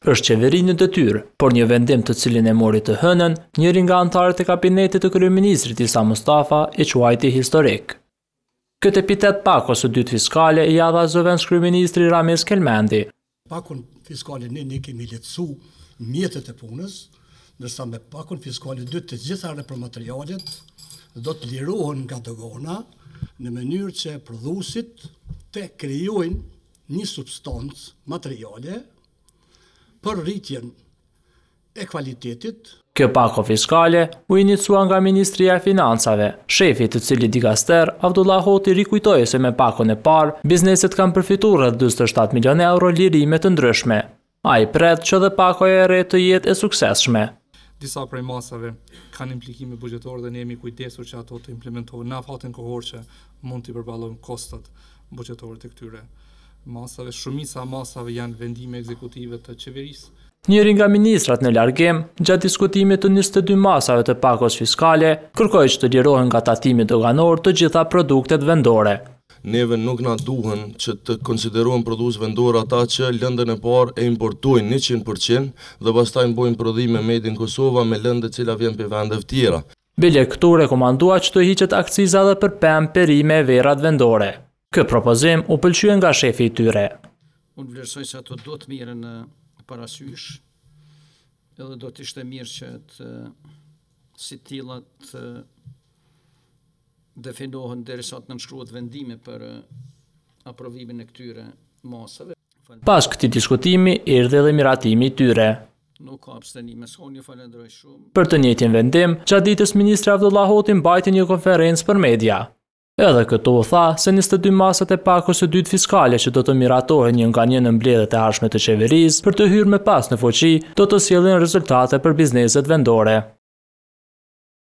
Është qeverinë në detyrë, por një vendim të cilin e mori të hënën, njëri nga anëtarët e kabinetit të kryeministrit Isa Mustafa e quajti historik. Këtë epitet pakos së dytë fiskale i dha zëvendës kryeministri Ramiz Kelmendi. Pakon fiskale ne kemi lehtësu mjetet e punës, ndërsa me pakon fiskale dytë të gjitha repromaterialet do të lirohen nga dogana në mënyrë që prodhuesit të krijojnë një substancë materiale për rritjen e kualitetit. Kjo pako fiskale u inicua nga Ministria e Financave. Shefi të cili dikaster, Abdullah Hoti rikujtoi se me pakon e parë, bizneset kanë përfituar rreth 47 milion euro lirime të ndryshme. Ai pret që dhe pakoja e re të jetë e suksesshme. Disa prej masave kanë implikime buxhetore dhe ne jemi kujdesur që ato të implementohen në afatin kohor që mund të përballojmë kostot buxhetore të këtyre masave. Shumica masave janë vendime ekzekutive të qeverisë. Njëri nga ministrat në largim, gjatë diskutimit të 22 masave të pakos fiskale, kërkoi që të lirohen nga tatimi doganor të gjitha produktet vendore. Neve nuk na duhen që të konsiderohen prodhues vendor ata që lëndën e parë e importojnë 100% dhe pastaj bojnë prodhime made in Kosova me lëndë të cilat vjen për vende të tjera. Bile këtu rekomandua që të hiqet akciza dhe për pemë, perime e verat vendore. Ky propozim u pëlqye nga shefi i tyre. Unë vlerësoj se ato do të mirën parasysh, edhe do të ishte mirë që si tilla të definohen derisa të nënshkruhet vendime për aprovimin e këtyre masave. Pas këtij diskutimi erdhi edhe miratimi i tyre. Nuk ka abstenime, ju falenderoj shumë. Për të njëjtin vendim, gjatë ditës ministri Abdullah Hoti mbajti një konferencë për media. Edhe këtu u tha se 22 masat e pakos së dytë fiskale që do të miratohen një nga një në mbledhjet e ardhshme të qeverisë për të hyrë më pas në fuqi, do të sjellin rezultate për bizneset vendore.